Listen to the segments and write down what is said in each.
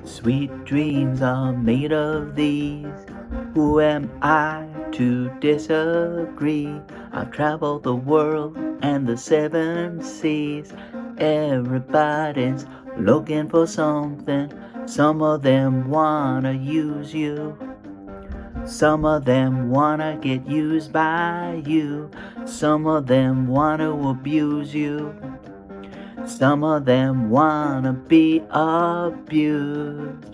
Sweet dreams are made of these. Who am I to disagree? I've traveled the world and the seven seas. Everybody's looking for something. Some of them wanna use you. Some of them wanna get used by you. Some of them wanna abuse you. Some of them wanna be abused.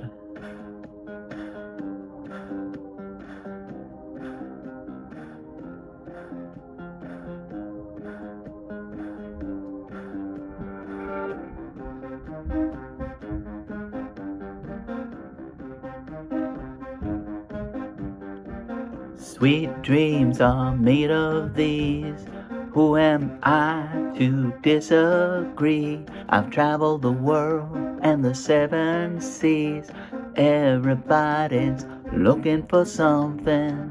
Sweet dreams are made of these. Who am I to disagree? I've traveled the world and the seven seas. Everybody's looking for something.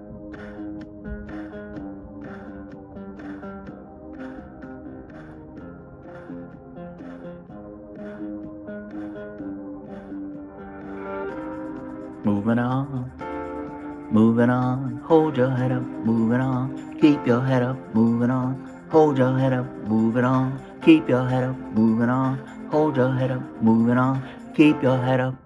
Moving on, moving on, hold your head up, moving on, keep your head up, moving on, hold your head up, moving on, keep your head up, moving on, hold your head up, moving on, keep your head up.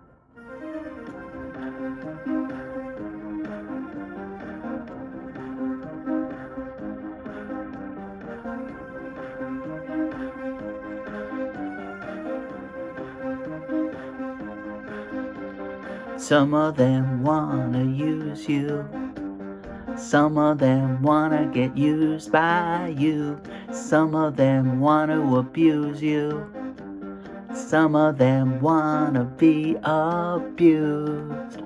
Some of them wanna use you. Some of them wanna get used by you. Some of them wanna abuse you. Some of them wanna be abused.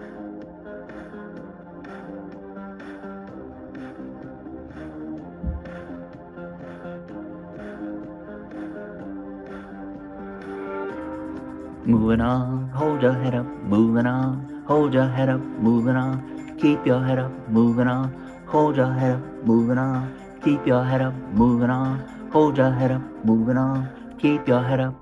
Moving on, hold your head up, moving on, hold your head up, moving on, keep your head up, moving on, hold your head up, moving on, keep your head up, moving on, hold your head up, moving on, keep your head up.